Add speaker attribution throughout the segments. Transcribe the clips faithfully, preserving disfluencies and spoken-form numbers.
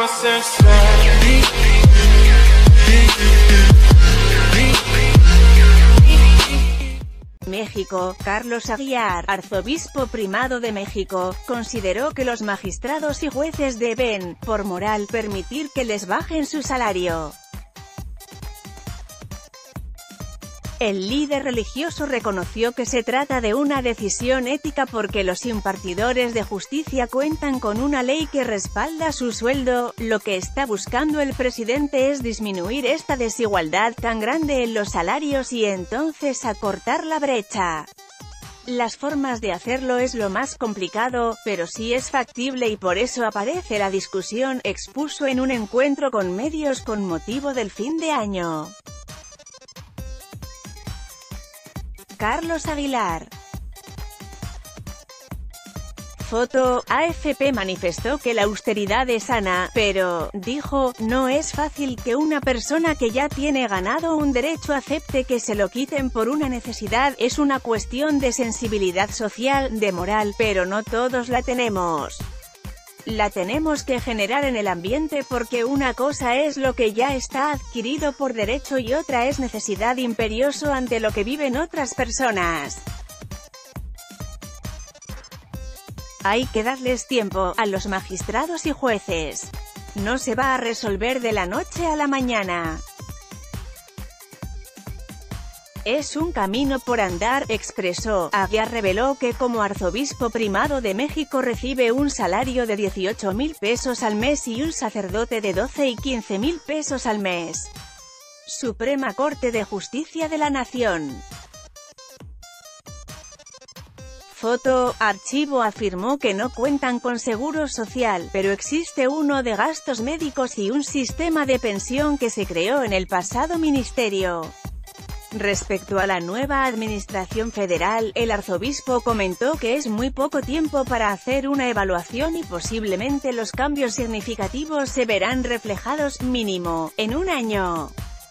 Speaker 1: México, Carlos Aguilar, arzobispo primado de México, consideró que los magistrados y jueces deben, por moral, permitir que les bajen su salario. El líder religioso reconoció que se trata de una decisión ética porque los impartidores de justicia cuentan con una ley que respalda su sueldo. Lo que está buscando el presidente es disminuir esta desigualdad tan grande en los salarios y entonces acortar la brecha. Las formas de hacerlo es lo más complicado, pero sí es factible y por eso aparece la discusión, expuso en un encuentro con medios con motivo del fin de año. Carlos Aguilar. Foto, A F P manifestó que la austeridad es sana, pero, dijo, no es fácil que una persona que ya tiene ganado un derecho acepte que se lo quiten por una necesidad, es una cuestión de sensibilidad social, de moral, pero no todos la tenemos. La tenemos que generar en el ambiente porque una cosa es lo que ya está adquirido por derecho y otra es necesidad imperioso ante lo que viven otras personas. Hay que darles tiempo a los magistrados y jueces. No se va a resolver de la noche a la mañana. Es un camino por andar, expresó. Aguilar reveló que como arzobispo primado de México recibe un salario de dieciocho mil pesos al mes y un sacerdote de doce y quince mil pesos al mes. Suprema Corte de Justicia de la Nación. Foto, Archivo afirmó que no cuentan con seguro social, pero existe uno de gastos médicos y un sistema de pensión que se creó en el pasado ministerio. Respecto a la nueva administración federal, el arzobispo comentó que es muy poco tiempo para hacer una evaluación y posiblemente los cambios significativos se verán reflejados, mínimo, en un año.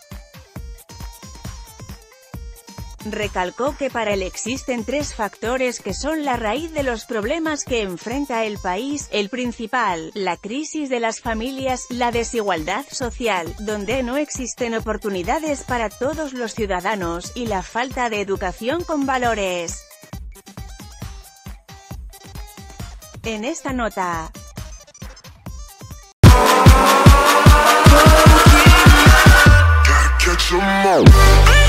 Speaker 1: Recalcó que para él existen tres factores que son la raíz de los problemas que enfrenta el país, el principal, la crisis de las familias, la desigualdad social, donde no existen oportunidades para todos los ciudadanos, y la falta de educación con valores. En esta nota. Catch 'em all.